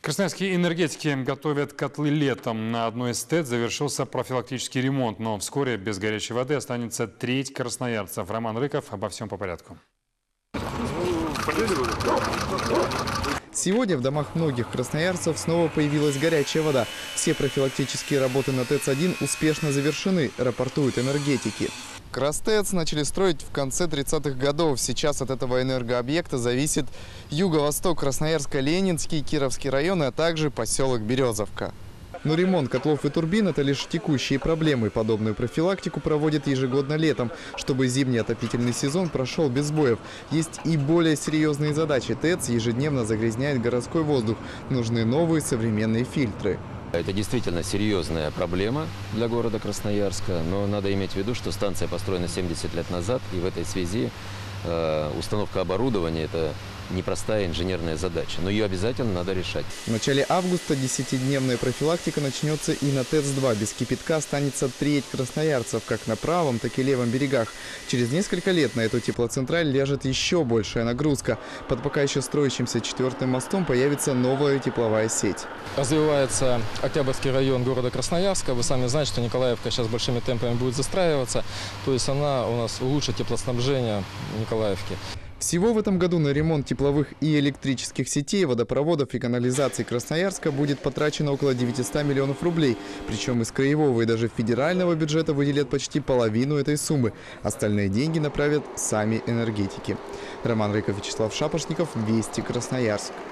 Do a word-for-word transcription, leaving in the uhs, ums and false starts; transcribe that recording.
Красноярские энергетики готовят котлы летом. На одной из ТЭЦ завершился профилактический ремонт, но вскоре без горячей воды останется треть красноярцев. Роман Рыков обо всем по порядку. Сегодня в домах многих красноярцев снова появилась горячая вода. Все профилактические работы на ТЭЦ один успешно завершены, рапортуют энергетики. Крастэц начали строить в конце тридцатых годов. Сейчас от этого энергообъекта зависит юго-восток Красноярска, Ленинский, Кировский районы, а также поселок Березовка. Но ремонт котлов и турбин – это лишь текущие проблемы. Подобную профилактику проводят ежегодно летом, чтобы зимний отопительный сезон прошел без сбоев. Есть и более серьезные задачи. ТЭЦ ежедневно загрязняет городской воздух. Нужны новые современные фильтры. Это действительно серьезная проблема для города Красноярска, но надо иметь в виду, что станция построена семьдесят лет назад, и в этой связи э, установка оборудования – это непростая инженерная задача, но ее обязательно надо решать. В начале августа десятидневная профилактика начнется и на ТЭЦ два. Без кипятка останется треть красноярцев, как на правом, так и левом берегах. Через несколько лет на эту теплоцентраль ляжет еще большая нагрузка. Под пока еще строящимся четвертым мостом появится новая тепловая сеть. Развивается Октябрьский район города Красноярска. Вы сами знаете, что Николаевка сейчас большими темпами будет застраиваться. То есть она у нас улучшит теплоснабжение Николаевки. Всего в этом году на ремонт тепловых и электрических сетей, водопроводов и канализации Красноярска будет потрачено около девятисот миллионов рублей. Причем из краевого и даже федерального бюджета выделят почти половину этой суммы. Остальные деньги направят сами энергетики. Роман Рыков, Вячеслав Шапошников, Вести, Красноярск.